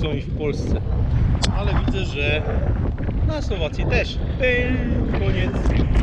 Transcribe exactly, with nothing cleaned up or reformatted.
chcą iść w Polsce. Ale widzę, że na Słowacji też. Pym, koniec.